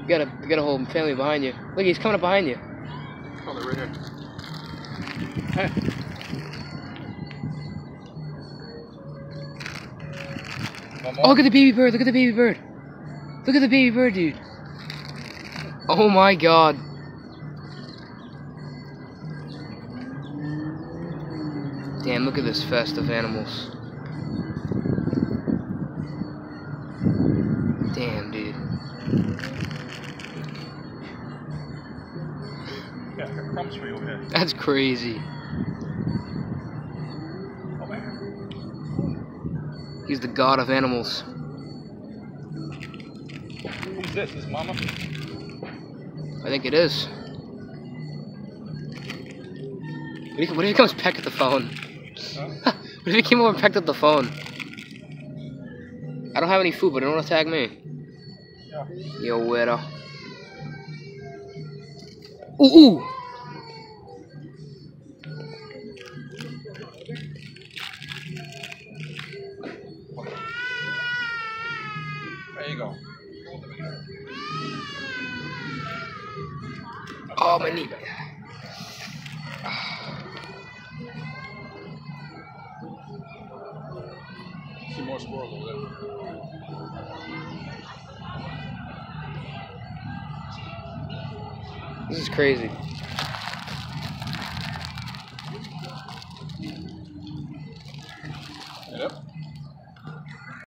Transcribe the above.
You got a whole family behind you. Look, he's coming up behind you. Oh, they're right here. Hey. Oh, look at the baby bird. Look at the baby bird. Look at the baby bird, dude. Oh my god. Damn, look at this fest of animals. Damn, dude. Yeah, I got crumbs for you over here. That's crazy. Over here. He's the god of animals. Who's this? This mama? I think it is. What if he comes back at the phone? Huh? What if he came over and pecked up the phone? I don't have any food, but don't attack me. Yeah. Yo, weirdo. Ooh, ooh! There you go. Oh, my knee. See more squirrels over there. This is crazy.